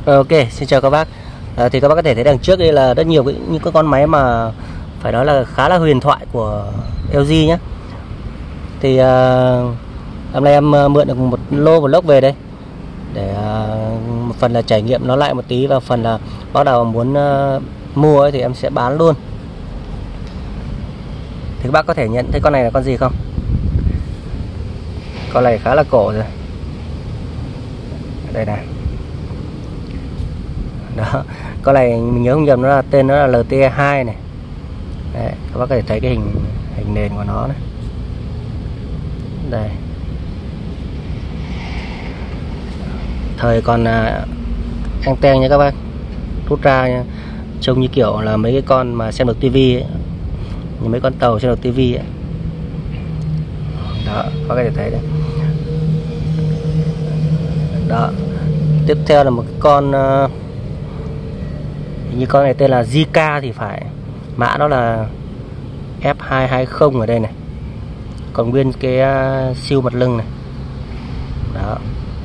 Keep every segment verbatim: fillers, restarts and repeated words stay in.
Ok, xin chào các bác. À, thì các bác có thể thấy đằng trước đây là rất nhiều cái, những cái con máy mà phải nói là khá là huyền thoại của lờ giê nhé. Thì à, hôm nay em mượn được một lô vlog về đây để à, một phần là trải nghiệm nó lại một tí, và phần là bác nào muốn à, mua ấy, thì em sẽ bán luôn. Thì các bác có thể nhận thấy con này là con gì không? Con này khá là cổ rồi. Đây này. Đó, con này mình nhớ không nhầm nó là tên nó là lờ tê hai này. Đấy, các bác có thể thấy cái hình hình nền của nó này. Đây. Thời còn à, anten nha các bác. Rút ra nha. Trông như kiểu là mấy cái con mà xem được tivi ấy. Như mấy con tàu xem được tivi ấy. Đó, các bác có thể thấy đấy. Đó. Tiếp theo là một cái con uh, như con này tên là Zika thì phải, mã đó là F hai hai không ở đây này, còn nguyên cái uh, siêu mặt lưng này. Đó.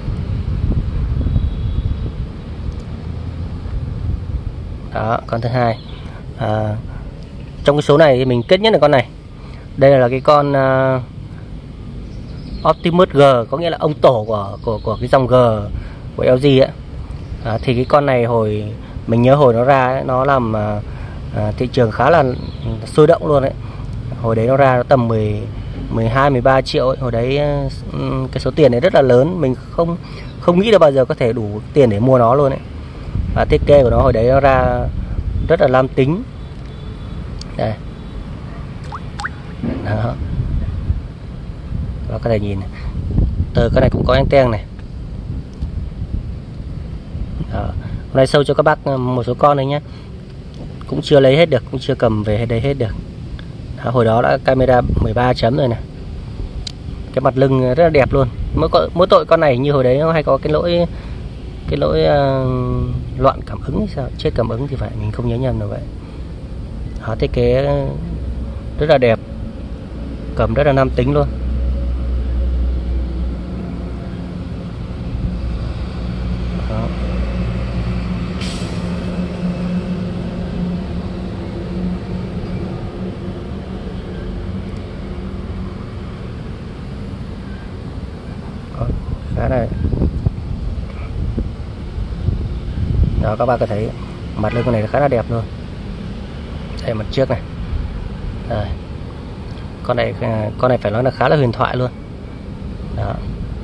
Đó, con thứ hai. À, trong cái số này thì mình kết nhất là con này. Đây là cái con uh, Optimus G, có nghĩa là ông tổ của của của cái dòng G của lờ giê ấy. À, thì cái con này hồi mình nhớ hồi nó ra ấy, nó làm à, à, thị trường khá là sôi động luôn đấy. Hồi đấy nó ra nó tầm mười, mười hai, mười ba triệu ấy. Hồi đấy cái số tiền này rất là lớn, mình không không nghĩ là bao giờ có thể đủ tiền để mua nó luôn đấy. Và thiết kế của nó hồi đấy nó ra rất là nam tính. Đây. Đó. Và có thể nhìn này. Từ cái này cũng có anten này. Đó. Hôm nay show cho các bác một số con này nhé. Cũng chưa lấy hết được, cũng chưa cầm về đây hết được. Đó, hồi đó đã camera mười ba chấm rồi này. Cái mặt lưng rất là đẹp luôn. Mỗi, mỗi tội con này như hồi đấy nó hay có cái lỗi cái lỗi uh, loạn cảm ứng hay sao, chết cảm ứng thì phải, mình không nhớ nhầm là vậy. Đó, thiết kế rất là đẹp, cầm rất là nam tính luôn. Đó. Đó, khá là. Đó, các bạn có thấy mặt lưng con này khá là đẹp luôn. Đây mặt trước này. Đây. Con này con này phải nói là khá là huyền thoại luôn. Đó.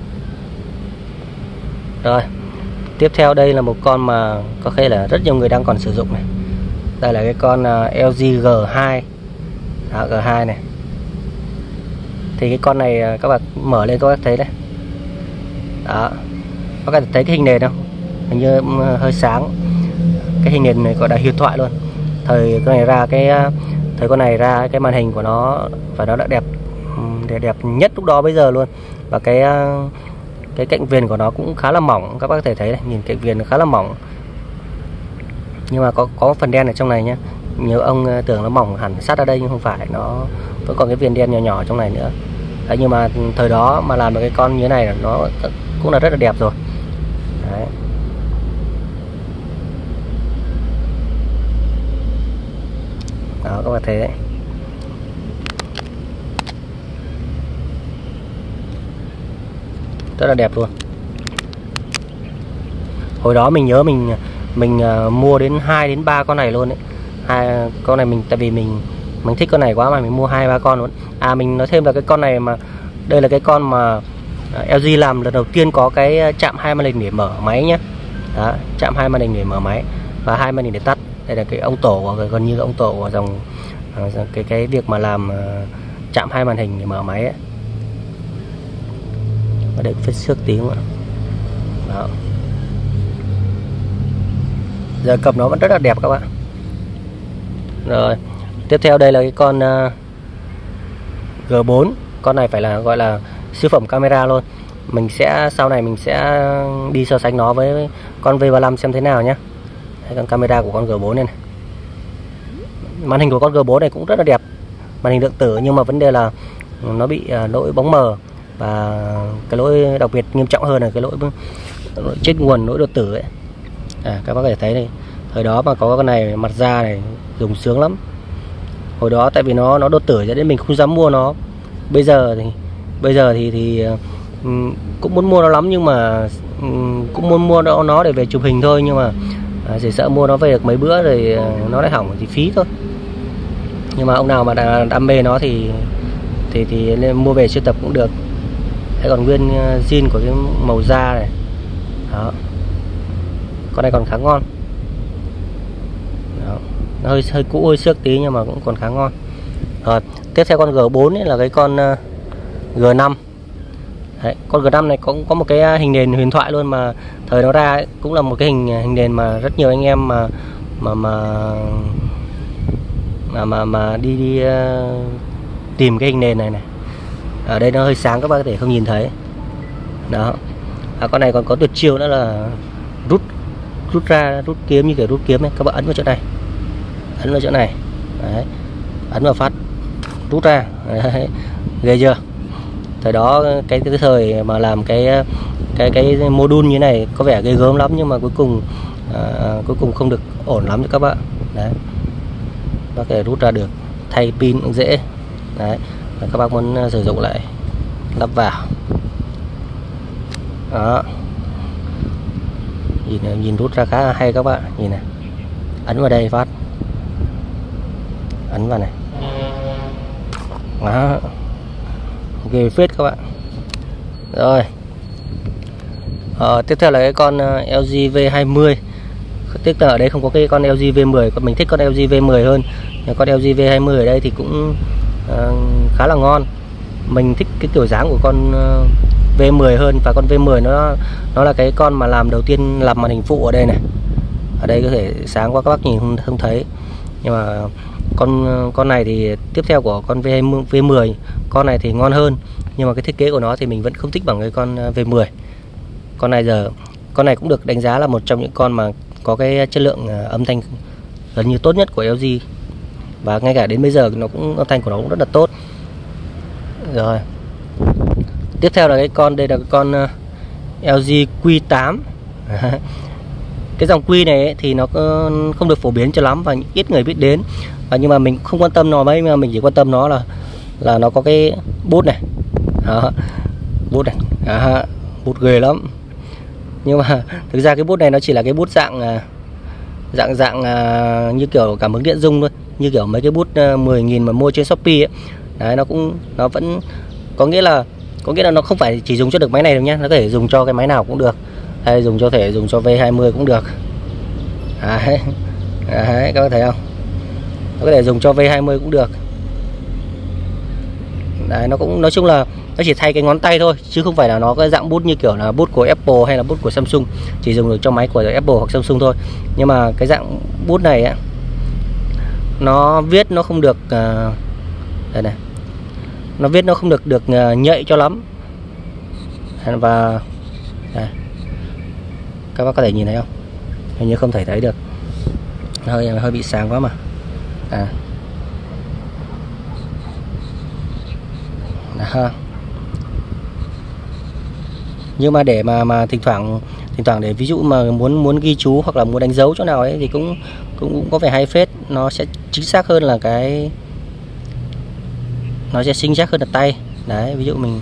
Rồi. Tiếp theo đây là một con mà có thể là rất nhiều người đang còn sử dụng này. Đây là cái con lờ giê G hai. Đó, G hai này. Thì cái con này các bạn mở lên các bạn thấy đấy. Đó. Các bạn thấy cái hình nền không? Hình như hơi sáng. Cái hình nền này gọi là huyền thoại luôn. Thời con này ra cái thời con này ra cái màn hình của nó và nó đã đẹp đẹp, đẹp nhất lúc đó bây giờ luôn. Và cái cái cạnh viền của nó cũng khá là mỏng, các bác có thể thấy này, nhìn cạnh viền nó khá là mỏng. Nhưng mà có có phần đen ở trong này nhé. Nhiều ông tưởng nó mỏng hẳn sát ở đây nhưng không phải, nó vẫn còn cái viền đen nhỏ nhỏ trong này nữa. Đấy, nhưng mà thời đó mà làm được cái con như thế này nó cũng là rất là đẹp rồi. Đấy. Đó, các bạn thấy đấy. Rất là đẹp luôn. Hồi đó mình nhớ mình mình uh, mua đến hai đến ba con này luôn đấy. Hai con này mình tại vì mình mình thích con này quá mà mình mua hai ba con luôn. À, mình nói thêm là cái con này mà đây là cái con mà uh, lờ giê làm lần đầu tiên có cái chạm hai màn hình để mở máy nhé. Đó, chạm hai màn hình để mở máy và hai màn hình để tắt. Đây là cái ông tổ của, gần như ông tổ của dòng uh, cái cái việc mà làm uh, chạm hai màn hình để mở máy ấy. Ở đây phải xước tiếng ạ. Đó. Giờ cầm nó vẫn rất là đẹp các bạn. Rồi, tiếp theo đây là cái con uh, G bốn. Con này phải là gọi là siêu phẩm camera luôn. Mình sẽ sau này mình sẽ đi so sánh nó với con V ba mươi lăm xem thế nào nhé. Đây, con camera của con G bốn này, này. Màn hình của con G bốn này cũng rất là đẹp. Màn hình lượng tử, nhưng mà vấn đề là nó bị uh, lỗi bóng mờ. Và cái lỗi đặc biệt nghiêm trọng hơn là cái lỗi chết nguồn, lỗi đột tử ấy. À, các bác có thể thấy này, thời đó mà có cái này mặt da này dùng sướng lắm. Hồi đó tại vì nó nó đột tử cho nên mình không dám mua nó. Bây giờ thì bây giờ thì thì um, cũng muốn mua nó lắm, nhưng mà um, cũng muốn mua nó, nó để về chụp hình thôi, nhưng mà à, chỉ sợ mua nó về được mấy bữa rồi uh, nó lại hỏng thì phí thôi. Nhưng mà ông nào mà đam mê nó thì thì thì nên mua về sưu tập cũng được. Đấy, còn nguyên uh, zin của cái màu da này. Đó. Con này còn khá ngon. Đó. Nó hơi hơi cũ hơi xước tí nhưng mà cũng còn khá ngon. Rồi, tiếp theo con G bốn ấy là cái con uh, G năm. Đấy, con G năm này cũng có một cái hình nền huyền thoại luôn, mà thời nó ra ấy, cũng là một cái hình hình nền mà rất nhiều anh em mà mà mà mà mà, mà đi đi uh, tìm cái hình nền này này. Ở đây nó hơi sáng các bác có thể không nhìn thấy. Đó. À, con này còn có tuyệt chiêu nữa là rút rút ra, rút kiếm như kiểu rút kiếm này, các bạn ấn vào chỗ này, ấn vào chỗ này. Đấy. Ấn vào phát rút ra. Đấy. Ghê chưa? Thời đó cái cái thời mà làm cái cái cái module như này có vẻ ghê gớm lắm, nhưng mà cuối cùng à, cuối cùng không được ổn lắm cho các bạn. Đấy. Có thể rút ra được, thay pin cũng dễ. Đấy. Và các bác muốn sử dụng lại lắp vào. Đó. Nhìn nhìn rút ra khá là hay các bạn, nhìn này. Ấn vào đây phát. Ấn vào này. Đó. Ghê phết các bạn. Rồi. Ờ, tiếp theo là cái con L G V hai mươi. Tiếc là ở đây không có cái con L G V mười, còn mình thích con L G V mười hơn. Con L G V hai mươi ở đây thì cũng uh, khá là ngon. Mình thích cái kiểu dáng của con uh, V mười hơn, và con V mười nó nó là cái con mà làm đầu tiên làm màn hình phụ ở đây này. Ở đây có thể sáng quá các bác nhìn không, không thấy. Nhưng mà con con này thì tiếp theo của con V mười, con này thì ngon hơn, nhưng mà cái thiết kế của nó thì mình vẫn không thích bằng cái con V mười. Con này giờ con này cũng được đánh giá là một trong những con mà có cái chất lượng âm thanh gần như tốt nhất của L G, và ngay cả đến bây giờ nó cũng âm thanh của nó cũng rất là tốt. Rồi. Tiếp theo là cái con đây là cái con L G Q tám. Cái dòng Q này ấy, thì nó không được phổ biến cho lắm và ít người biết đến. Và nhưng mà mình không quan tâm nó mấy, mà mình chỉ quan tâm nó là là nó có cái bút này. Đó. Bút này. Đó. Bút ghê lắm. Nhưng mà thực ra cái bút này nó chỉ là cái bút dạng dạng dạng như kiểu cảm ứng điện dung thôi, như kiểu mấy cái bút mười nghìn mà mua trên Shopee ấy. Đấy, nó cũng nó vẫn có nghĩa là có nghĩa là nó không phải chỉ dùng cho được máy này đâu nhé, nó có thể dùng cho cái máy nào cũng được, hay dùng cho thể dùng cho V hai mươi cũng được. Đấy. Đấy, các bạn thấy không? Nó có thể dùng cho V hai mươi cũng được. Đấy, nó cũng nói chung là nó chỉ thay cái ngón tay thôi, chứ không phải là nó cái dạng bút như kiểu là bút của Apple hay là bút của Samsung, chỉ dùng được cho máy của Apple hoặc Samsung thôi. Nhưng mà cái dạng bút này á, nó viết nó không được uh, đây này, nó viết nó không được được uh, nhạy cho lắm. Và đây, các bác có thể nhìn thấy không? Hình như không thể thấy được, hơi hơi bị sáng quá mà. À. Đó. Nhưng mà để mà mà thỉnh thoảng thỉnh thoảng để ví dụ mà muốn muốn ghi chú hoặc là muốn đánh dấu chỗ nào ấy thì cũng cũng, cũng có vẻ hay phết, nó sẽ chính xác hơn là cái nó sẽ chính xác hơn là tay. Đấy, ví dụ mình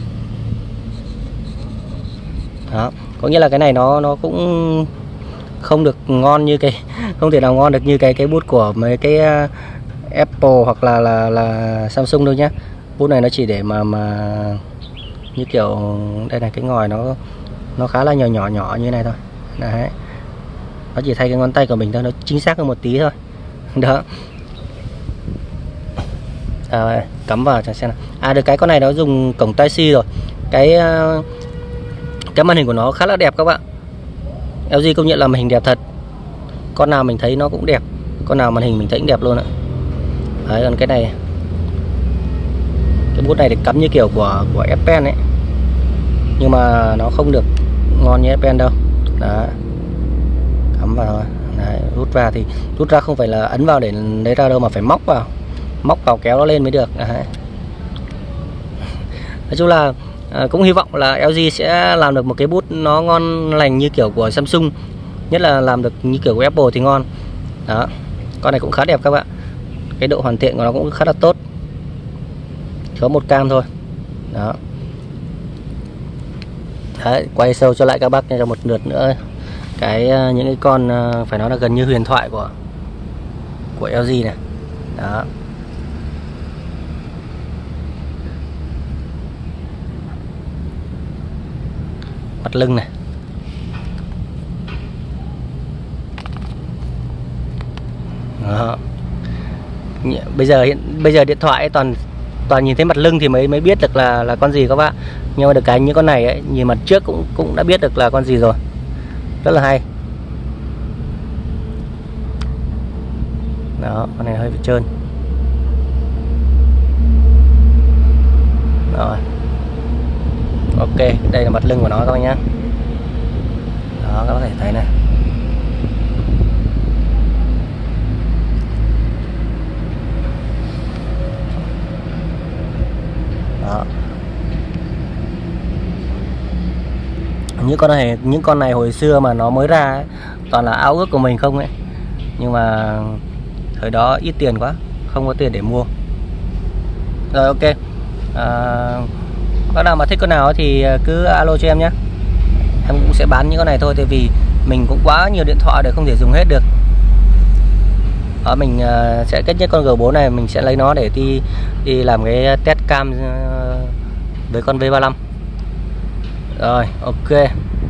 đó, có nghĩa là cái này nó nó cũng không được ngon như cái không thể nào ngon được như cái cái bút của mấy cái uh, Apple hoặc là là là Samsung đâu nhá. Bút này nó chỉ để mà mà như kiểu đây này, cái ngòi nó nó khá là nhỏ nhỏ nhỏ như này thôi. Đấy. Nó chỉ thay cái ngón tay của mình thôi, nó chính xác hơn một tí thôi. Đó. À, cắm vào cho xem nào. À, được cái con này nó dùng cổng Tai Si rồi. Cái cái màn hình của nó khá là đẹp các bạn. L G công nhận là màn hình đẹp thật. Con nào mình thấy nó cũng đẹp, con nào màn hình mình thấy cũng đẹp luôn ạ. Đấy, còn cái này, cái bút này thì cắm như kiểu của của S Pen ấy, nhưng mà nó không được ngon như S Pen đâu. Đó, cắm vào thôi. Đấy, rút ra thì rút ra không phải là ấn vào để lấy ra đâu, mà phải móc vào, móc vào kéo nó lên mới được. Đấy. Nói chung là à, cũng hy vọng là L G sẽ làm được một cái bút nó ngon lành như kiểu của Samsung. nhất là làm được như kiểu của Apple thì ngon. Đó, con này cũng khá đẹp các bạn, cái độ hoàn thiện của nó cũng khá là tốt, có một cam thôi. Đó. Đấy, quay sâu cho lại các bác cho một lượt nữa cái những cái con phải nói là gần như huyền thoại của của lờ giê này. Đó. Mặt lưng này. Đó. Bây giờ hiện bây giờ điện thoại ấy, toàn toàn nhìn thấy mặt lưng thì mới mới biết được là là con gì các bạn. Nhưng mà được cái những con này ấy, nhìn mặt trước cũng cũng đã biết được là con gì rồi. Rất là hay. Đó, con này hơi bị trơn. Rồi. Ok, đây là mặt lưng của nó các bạn nhé. Đó, các bạn có thể thấy này. Đó. Những con này những con này hồi xưa mà nó mới ra ấy, toàn là ao ước của mình không ấy. Nhưng mà thời đó ít tiền quá, không có tiền để mua. Rồi ok. À, bác nào mà thích con nào thì cứ alo cho em nhé. Em cũng sẽ bán những con này thôi, tại vì mình cũng quá nhiều điện thoại để không thể dùng hết được. Đó, mình uh, sẽ kết nhất con G bốn này, mình sẽ lấy nó để đi đi làm cái test cam uh, với con V ba mươi lăm. Rồi ok.